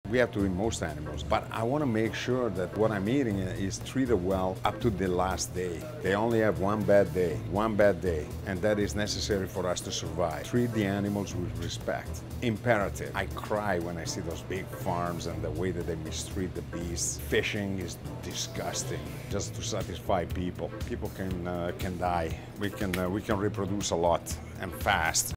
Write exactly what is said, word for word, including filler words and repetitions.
We have to eat most animals, but I want to make sure that what I'm eating is treated well up to the last day. They only have one bad day, one bad day, and that is necessary for us to survive. Treat the animals with respect. Imperative. I cry when I see those big farms and the way that they mistreat the beasts. Fishing is disgusting, just to satisfy people. People can uh, can die. We can uh, we can reproduce a lot and fast.